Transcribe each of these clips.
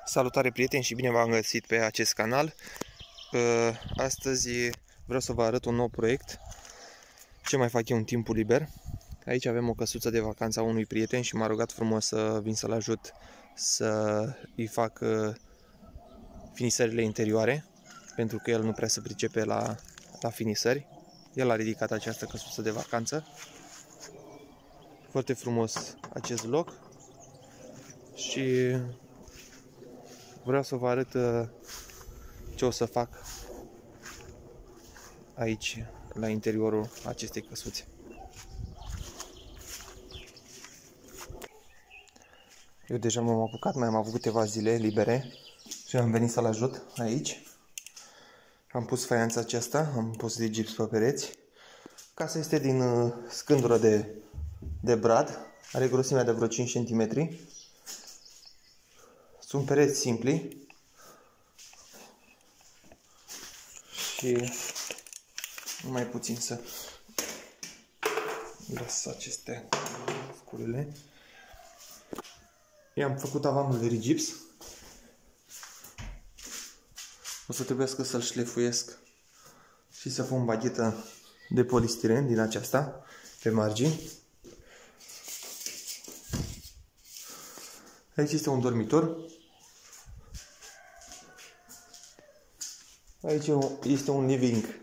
Salutare prieteni și bine v-am găsit pe acest canal. Astăzi vreau să vă arăt un nou proiect. Ce mai fac eu în timpul liber. Aici avem o căsuță de vacanță a unui prieten și m-a rugat frumos să vin să-l ajut să îi fac finisările interioare, pentru că el nu prea se pricepe la finisări. El a ridicat această căsuță de vacanță. Foarte frumos acest loc și vreau să vă arăt ce o să fac aici, la interiorul acestei căsuțe. Eu deja m-am apucat, mai am avut câteva zile libere și am venit să-l ajut aici. Am pus faianța aceasta, am pus de gips pe pereți. Casa este din scândură de brad, are grosimea de vreo 5 cm. Sunt pereți simpli și mai puțin să las aceste sculele. I-am făcut avamul de rigips. O să trebuiască să-l șlefuiesc și să pun baghetă de polistiren din aceasta pe margini. Aici este un dormitor. Aici este un living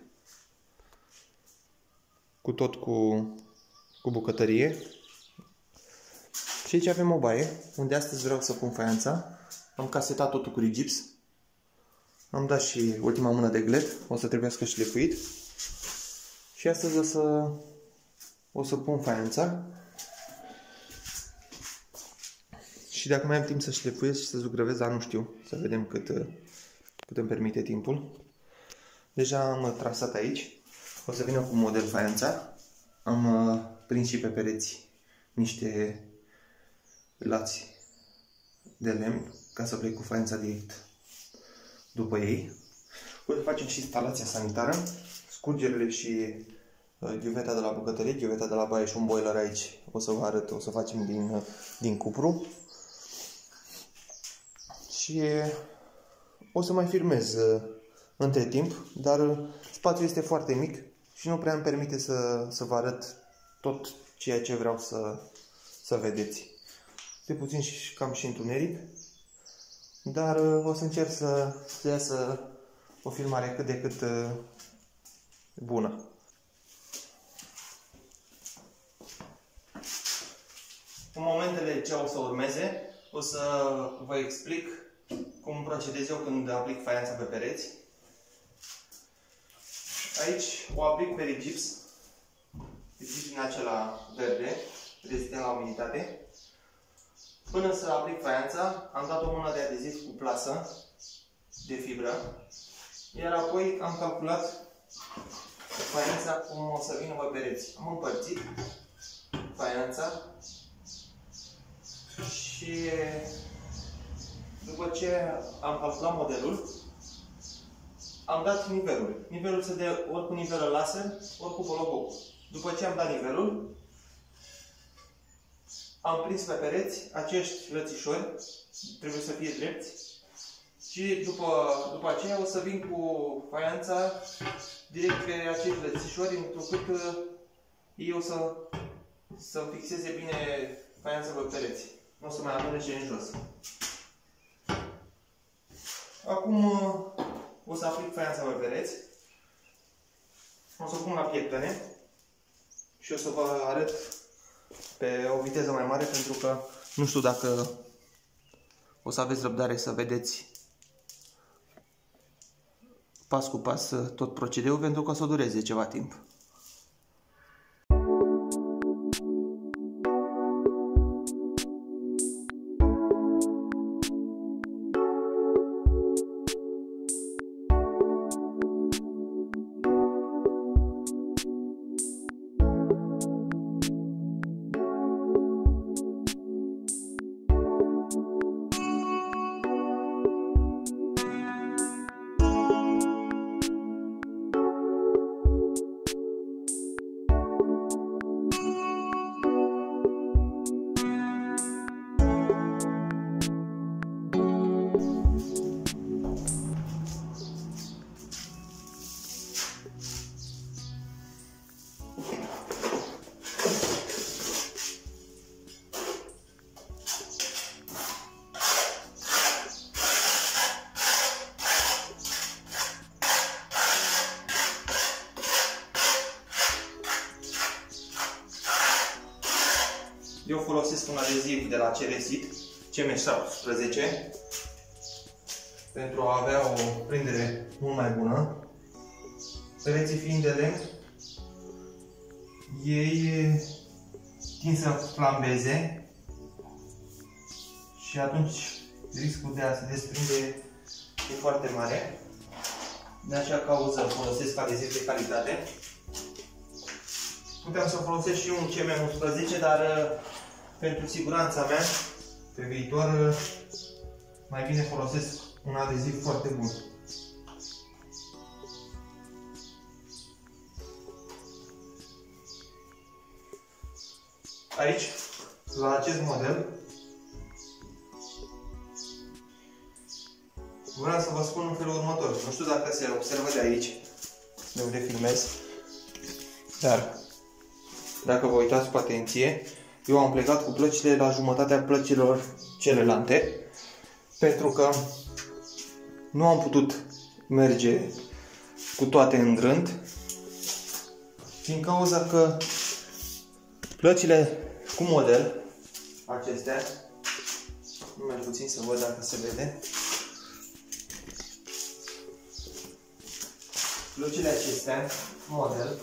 cu bucătărie. Și aici avem o baie, unde astăzi vreau să pun faianța. Am casetat totul cu rigips. Am dat și ultima mână de glet, o să trebuiască șlefuit. Și astăzi o să pun faianța. Și dacă mai am timp să șlefuiesc și să zugrăvesc, dar nu știu, să vedem cât îmi permite timpul. Deja am trasat aici. O să vină cu model faianța. Am prins și pe pereți niște lați de lemn ca să plec cu faianța direct după ei. O să facem și instalația sanitară, scurgerile și ghiuveta de la bucătărie, ghiuveta de la baie și un boiler aici. O să vă arăt, o să facem din cupru. Și o să mai filmez între timp, dar spațiul este foarte mic și nu prea îmi permite să vă arăt tot ceea ce vreau să vedeți. De puțin și cam și întuneric, dar o să încerc să iasă o filmare cât de cât bună. În momentele ce o să urmeze, o să vă explic cum procedez eu când aplic faianța pe pereți. Aici o aplic pe rigips, rigips din acela verde, rezistent la umiditate. Până să aplic faianța, am dat o mână de adeziv cu plasă de fibră, iar apoi am calculat faianța cum o să vină pe pereți. Am împărțit faianța și după ce am calculat modelul, am dat nivelul. Nivelul se dă ori cu nivelul laser, ori cu boloboc. După ce am dat nivelul, am prins pe pereți acești lățișori, trebuie să fie drepți. Și după aceea o să vin cu faianța direct pe acești lățișori, întrucât ei o să fixeze bine faianța pe pereți. Nu o să mai alunece în jos. Acum o să aplic faianța pe pereți. O să o pun la pieptene și o să vă arăt pe o viteză mai mare, pentru că nu știu dacă o să aveți răbdare să vedeți pas cu pas tot procedeul, pentru că o să dureze ceva timp. Eu folosesc un adeziv de la Ceresit, CM17, pentru a avea o prindere mult mai bună. Pereții fiind de lemn, ei tind să flambeze și atunci riscul de a se desprinde e foarte mare. De așa cauză folosesc adeziv de calitate. Puteam să folosesc și un CM11, dar pentru siguranța mea, pe viitor, mai bine folosesc un adeziv foarte bun. Aici, la acest model, vreau să vă spun în felul următor. Nu știu dacă se observă de aici, de unde filmez, dar dacă vă uitați cu atenție, eu am plecat cu plăcile la jumătatea plăcilor celelalte, pentru că nu am putut merge cu toate în rând, din cauza că plăcile cu model, acestea, numai puțin să văd dacă se vede, plăcile acestea, model,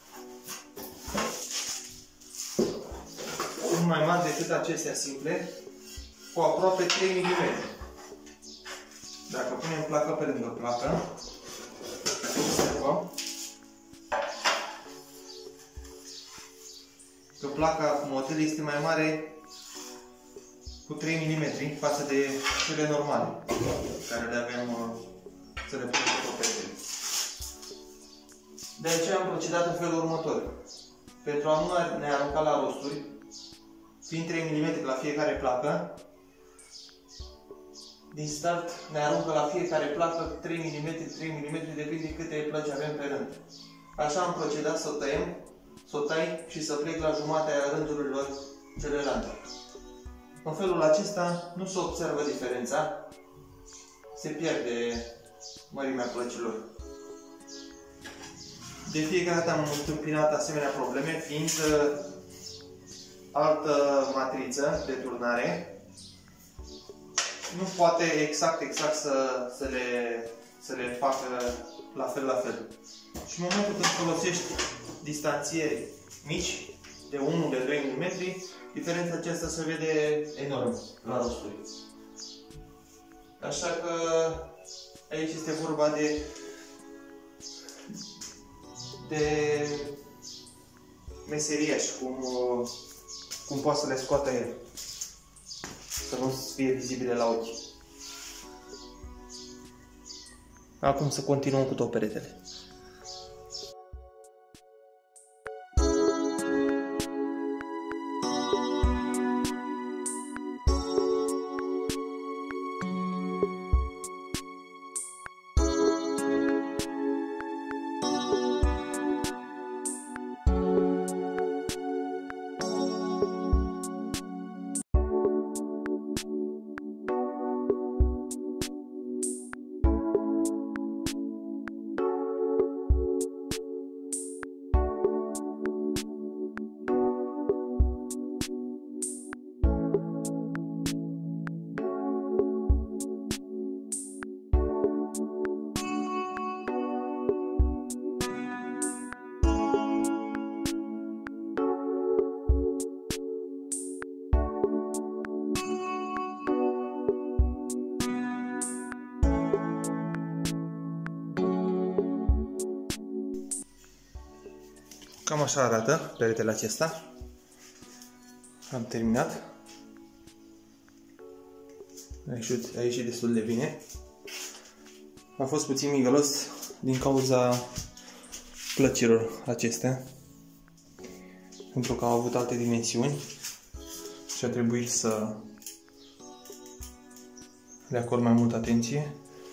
sunt mai mari decât acestea simple, cu aproape 3 mm. Dacă punem placă pe lângă placă, observăm că placa cu model este mai mare cu 3 mm față de cele normale, care le avem să le punem pe perete. De aceea am procedat în felul următor. Pentru a nu ne arunca la rosturi, fiind 3 mm la fiecare placă, din start ne aruncă la fiecare placă 3 mm, 3 mm, depinde câte plăci avem pe rând. Așa am procedat să o tai și să plec la jumatea rândurilor celelalte. În felul acesta nu se observă diferența, se pierde mărimea plăcilor. De fiecare dată am întâmpinat asemenea probleme, fiind altă matriță de turnare nu poate exact să le facă la fel. Și în momentul când folosești distanțieri mici, de 1, de 2 mm, diferența aceasta se vede enorm la rosturi. Așa că aici este vorba de meseriaș, cum poate să le scoată el, să nu fie vizibile la ochi. Acum să continuăm cu tot peretele. Cam așa arată peretele acesta. Am terminat. A ieșit destul de bine. A fost puțin migălos din cauza plăcilor acestea, pentru că au avut alte dimensiuni și a trebuit să le acord mai multă atenție.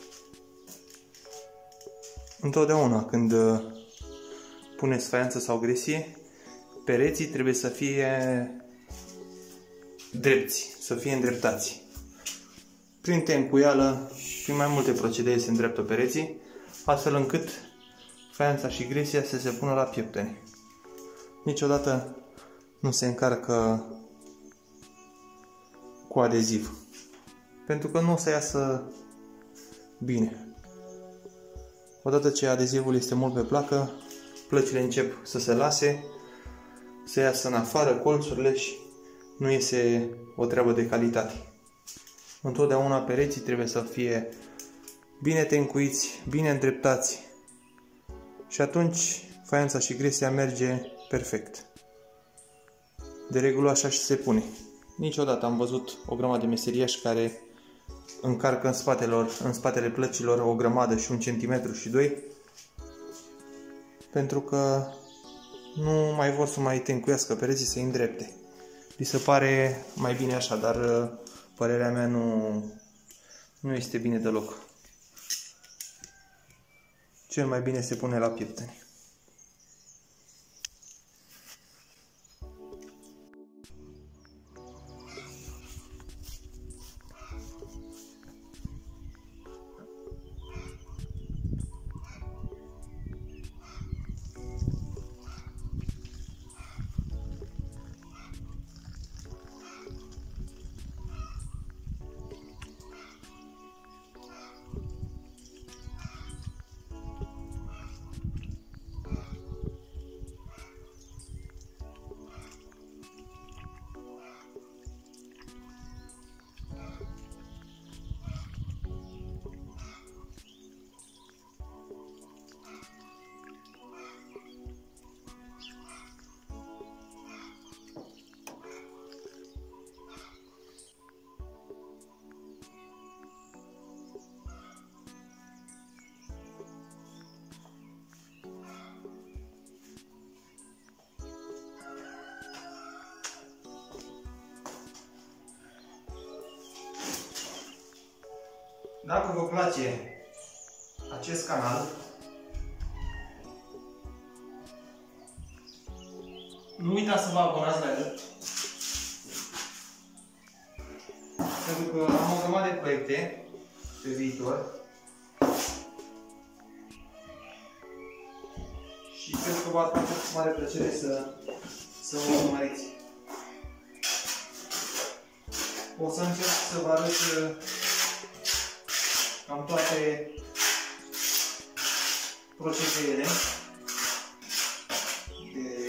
Întotdeauna când puneți faianță sau gresie, pereții trebuie să fie drepți, să fie îndreptați. Prin tencuială, prin mai multe procedee se îndreaptă pereții, astfel încât faianța și gresia să se pună la pieptene. Niciodată nu se încarcă cu adeziv. Pentru că nu o să iasă bine. Odată ce adezivul este mult pe placă, plăcile încep să se lase, să iasă în afară colțurile și nu iese o treabă de calitate. Întotdeauna pereții trebuie să fie bine tencuiți, bine îndreptați și atunci faianța și gresia merge perfect. De regulă așa și se pune. Niciodată am văzut o grămadă de meseriași care încarcă în spatele plăcilor o grămadă și 1 centimetru și 2, pentru că nu mai vor să mai tencuiască pereții, să-i îndrepte. Li se pare mai bine așa, dar părerea mea nu este bine deloc. Cel mai bine se pune la pieptăni. Dacă vă place acest canal, nu uitați să vă abonați la el, pentru că am o grămadă de proiecte pe viitor și cred că v-ar face cu mare plăcere să mă urmăriți. O să încerc să vă arăt cam toate procedele de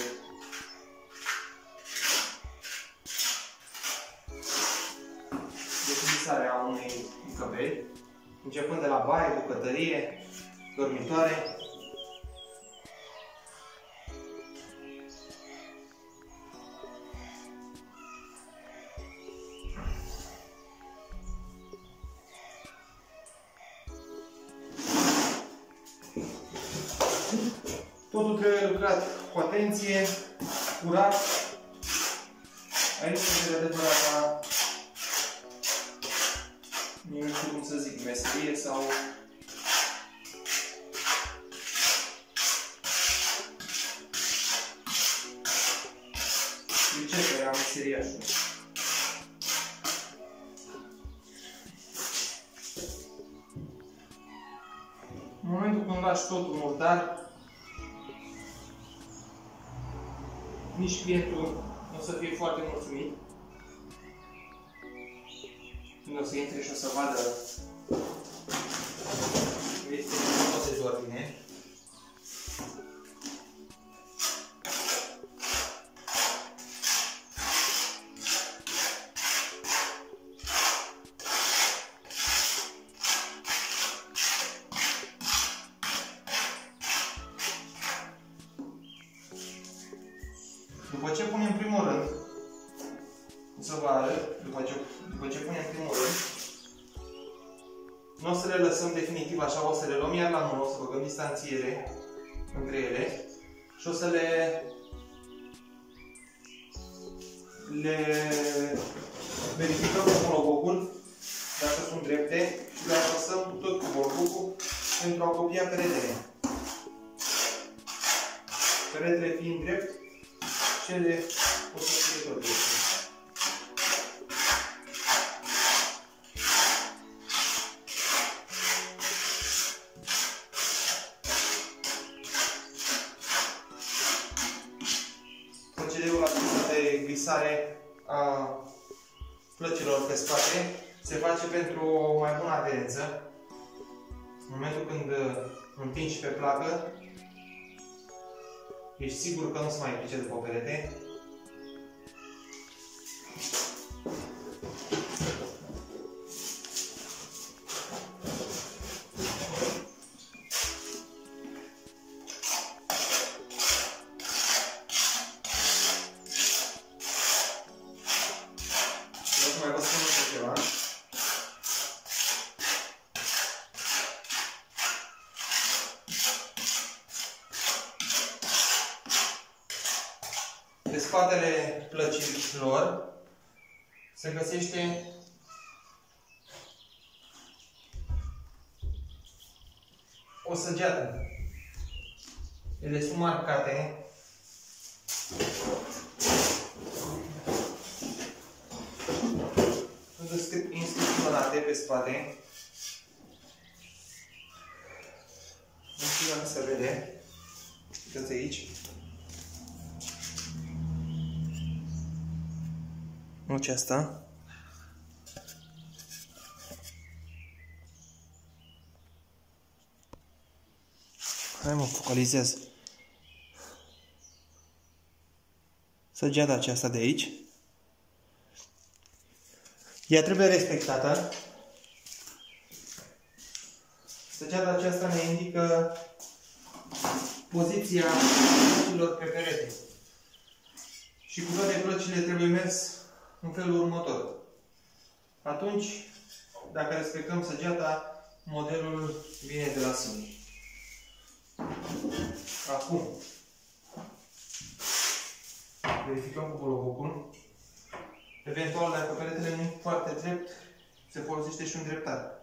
utilizare a unei încăperi, începând de la baie, bucătărie, dormitoare. Totul trebuie lucrat cu atenție, curat. Aici este adevărata, nu știu cum să zic, meserie sau priceperea meseriașului. În momentul când lași totul murdar, nici clientul nu o să fie foarte mulțumit. Când o să intre și o să vadă că este tot dezordine. După ce punem în primul rând, o să vă arăt, după ce punem în primul rând, nu o să le lăsăm definitiv așa, o să le luăm iar la mână, o să băgăm distanțiere între ele și o să le verificăm cu monobocul dacă sunt drepte și le apăsăm tot cu monobocul pentru a copia peretele. Peretele fiind drept, cele o să fie tot drepte. Procedeul acesta de glisare a plăcilor pe spate se face pentru o mai bună aderență. În momentul când împingi pe placă, ești sigur că nu se mai plice după perete. Mai vă spun încă ceva. Pe spatele plăcilor se găsește o săgeată. Ele sunt marcate. Sunt inscripționate pe spate. Nu știu dacă se vede. Uitați aici. Nu aceasta. Hai mă, focalizez. Săgeata aceasta de aici. Ea trebuie respectată. Săgeata aceasta ne indică poziția plăcilor pe perete. Și cu toate plăcile trebuie mers în felul următor. Atunci, dacă respectăm săgeata, modelul vine de la sine. Acum, verificăm cu bolobocul. Eventual, dacă peretele nu e foarte drept, se folosește și un dreptar.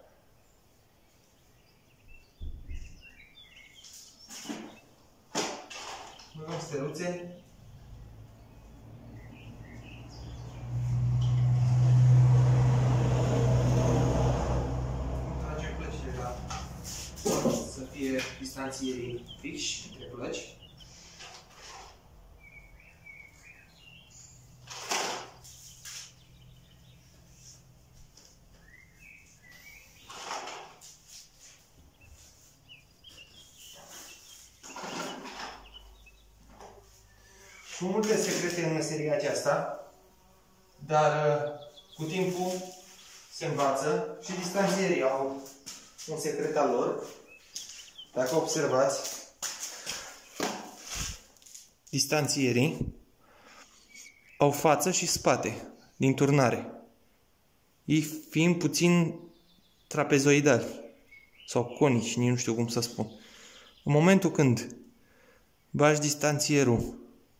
Băgăm steluțe. Tragem plăcile la să fie distanțierii fixi între plăci. Sunt multe secrete în meseria aceasta, dar cu timpul se învață și distanțierii au un secret al lor. Dacă observați, distanțierii au față și spate din turnare, ei fiind puțin trapezoidali sau conici, nici nu știu cum să spun. În momentul când bagi distanțierul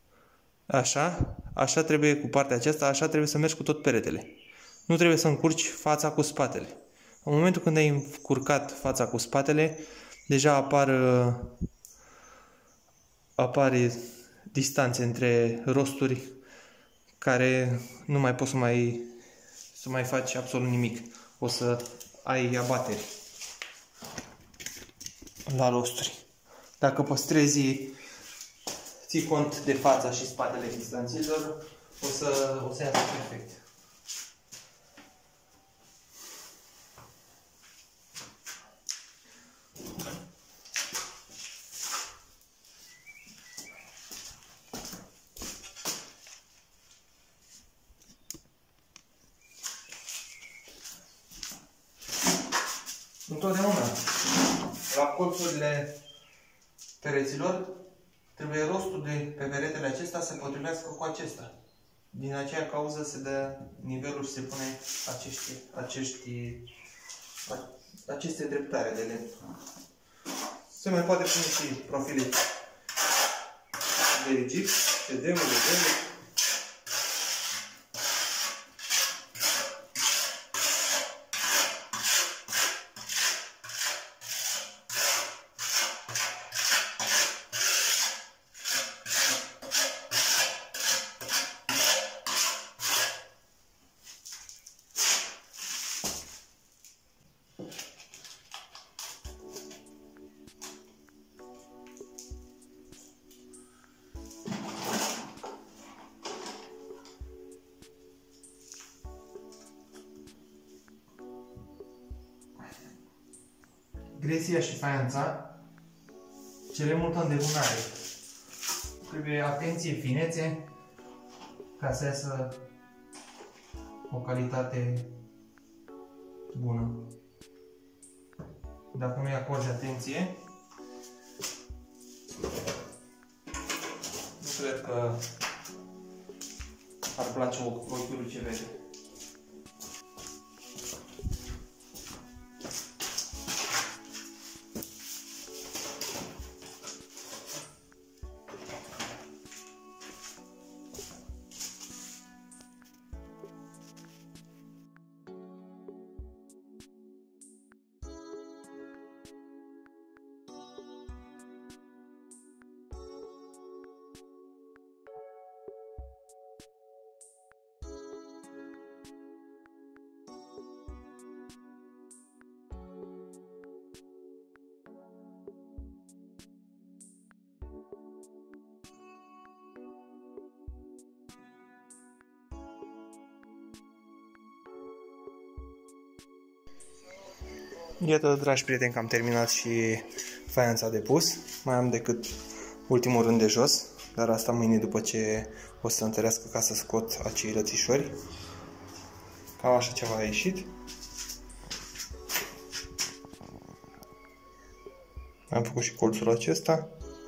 așa trebuie cu partea aceasta, așa trebuie să mergi cu tot peretele. Nu trebuie să încurci fața cu spatele. În momentul când ai încurcat fața cu spatele, deja apare distanțe între rosturi care nu mai poți să mai faci absolut nimic. O să ai abateri la rosturi. Dacă ții cont de fața și spatele distanțelor, o să iasă perfect. Întotdeauna, la colțurile pereților, trebuie rostul de pe peretele acesta să se potrivească cu acesta. Din aceea cauză se dă nivelul și se pune aceste dreptare de lemn. Se mai poate pune și profile de gips, CD-uri, de gresia și faianța cere multă îndemânare. Trebuie atenție, finețe, ca să iasă o calitate bună. Dacă nu-i acorzi atenție, nu cred că ar place ochiului ce vede. Iată, dragi prieteni, că am terminat și faianța de pus. Mai am decât ultimul rând de jos, dar asta mâine după ce o să întărească ca să scot acei rățișori. Cam așa ceva a ieșit. Am făcut și colțul acesta.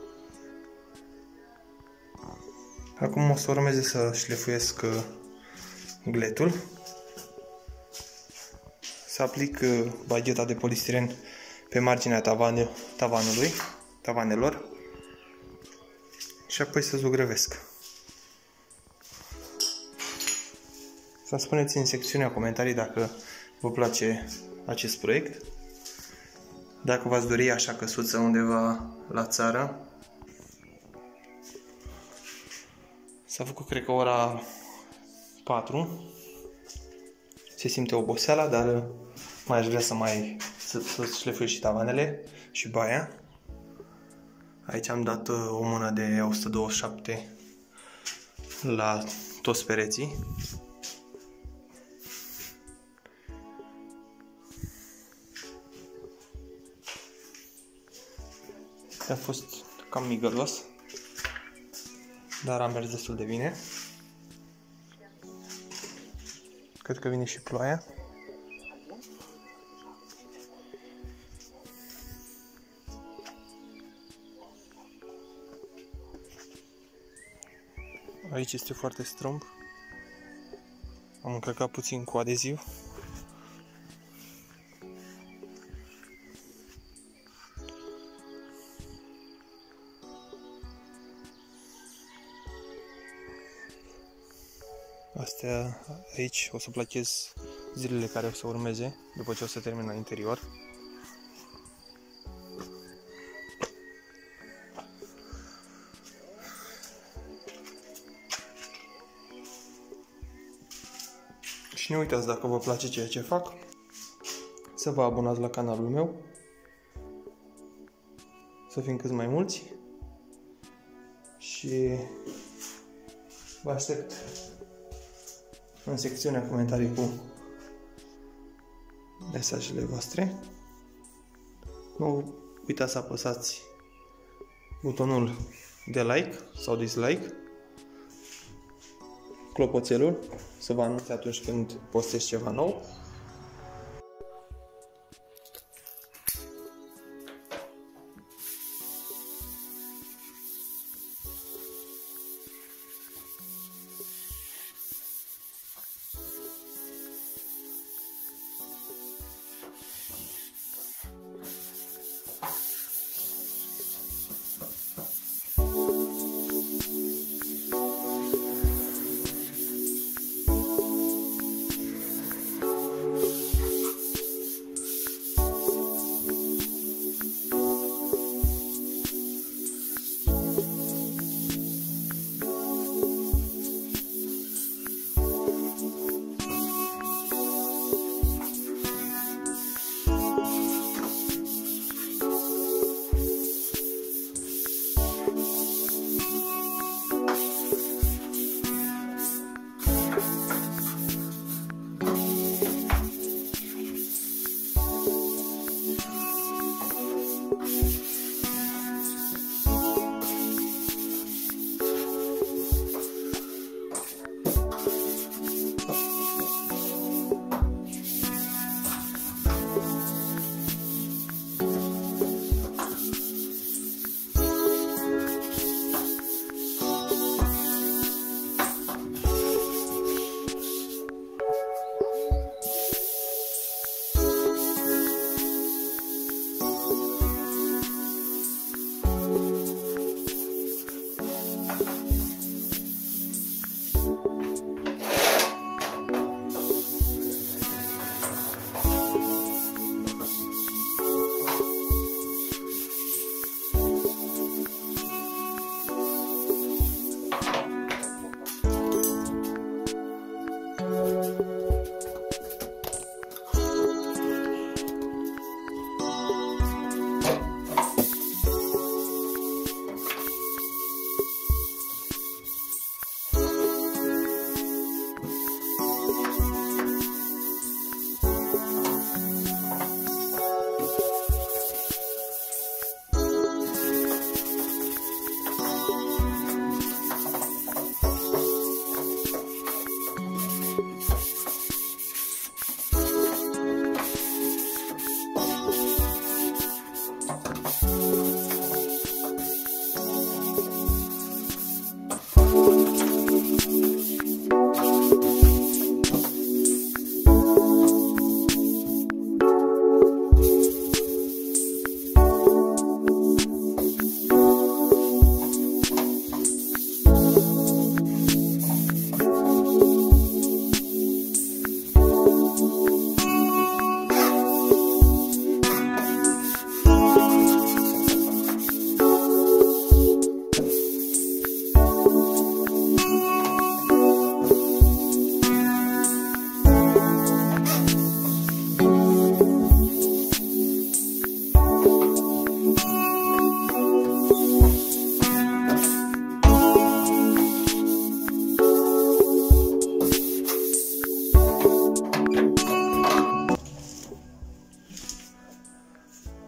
Acum o să urmeze să șlefuiesc gletul. Să aplic bagheta de polistiren pe marginea tavanelor și apoi să zugrăvesc. Să-mi spuneți în secțiunea comentarii dacă vă place acest proiect. Dacă v-ați dori așa căsuță undeva la țară. S-a făcut, cred că, ora 4. Se simte oboseala, dar mai aș vrea să șlefuiesc și tavanele și baia. Aici am dat o mână de 127 la toți pereții. A fost cam migălos, dar am mers destul de bine. Cred că vine și ploaia. Aici este foarte strâmb. Am încărcat puțin cu adeziv. Astea aici o să plachez zilele care o să urmeze, după ce o să termin la interior. Și nu uitați, dacă vă place ceea ce fac, să vă abonați la canalul meu, să fim cât mai mulți și vă aștept în secțiunea comentarii cu mesajele voastre. Nu uitați să apăsați butonul de like sau dislike, clopoțelul, să vă anunțe atunci când postez ceva nou.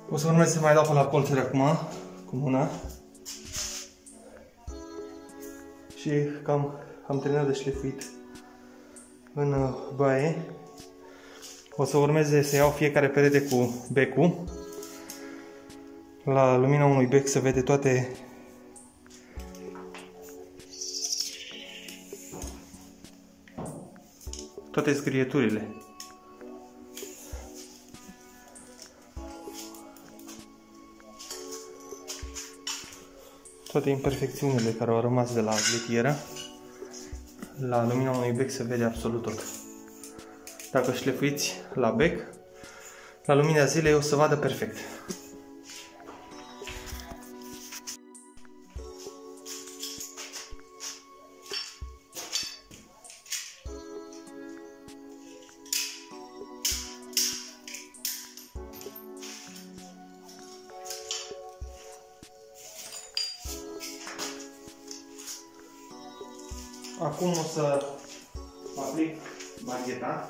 O să urmez să mai dau pe la colțuri acum, cu mâna. Și am terminat de șlefuit în baie. O să urmeze să iau fiecare perete cu becul. La lumina unui bec se vede toate zgrieturile. Toate imperfecțiunile care au rămas de la gletieră. La lumina unui bec se vede absolut tot. Dacă șlefuiți la bec, la lumina zilei o să vadă perfect. Acum o să aplic bagheta.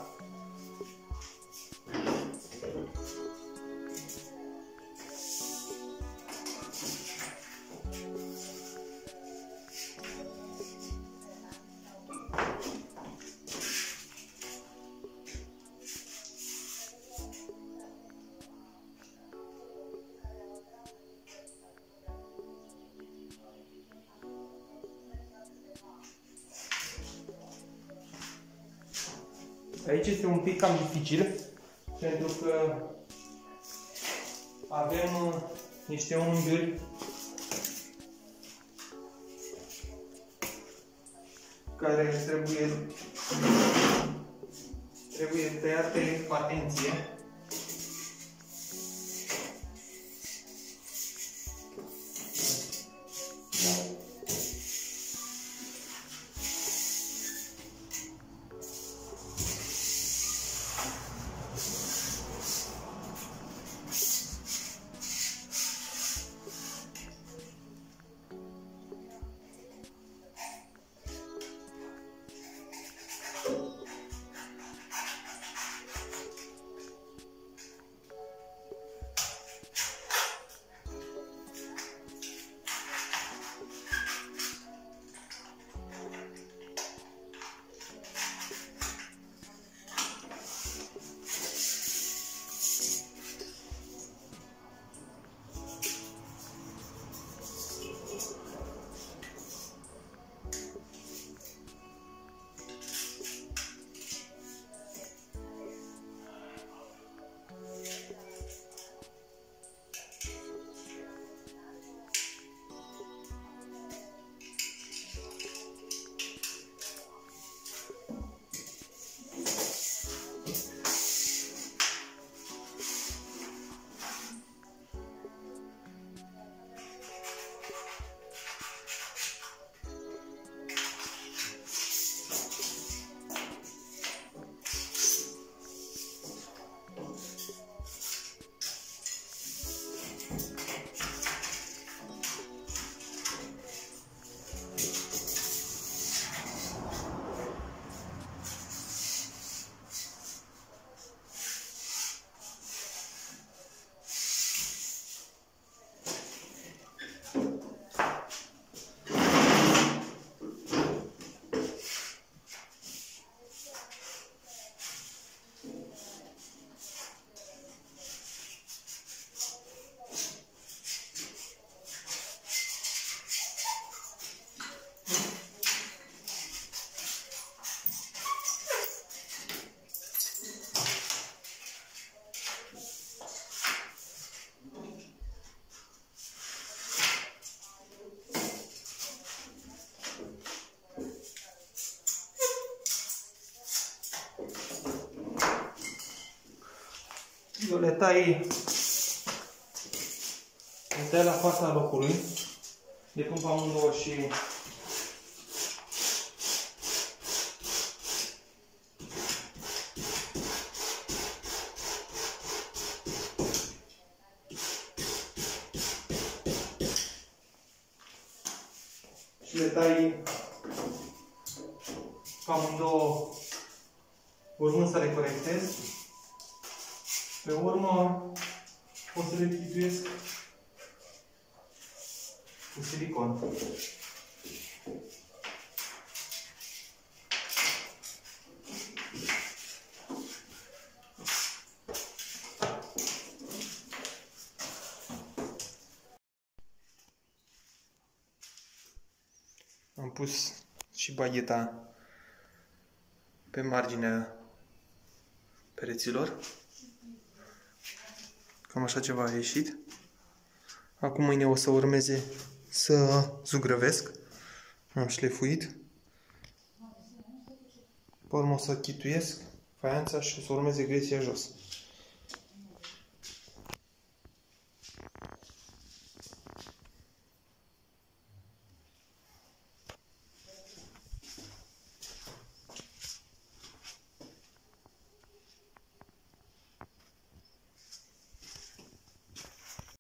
Aici este un pic cam dificil, pentru că avem niște unghiuri care trebuie tăiate cu atenție. Eu le tai la fața locului, le pun pe amândouă și le tai pe amândouă, urmând să le corectez. Pe urmă o să le chituiesc cu silicon. Am pus și bagheta pe marginea pereților. Cam așa ceva a ieșit. Acum mâine o să urmeze să zugrăvesc. Am șlefuit. Pe urmă o să chituiesc faianța și o să urmeze gresia jos.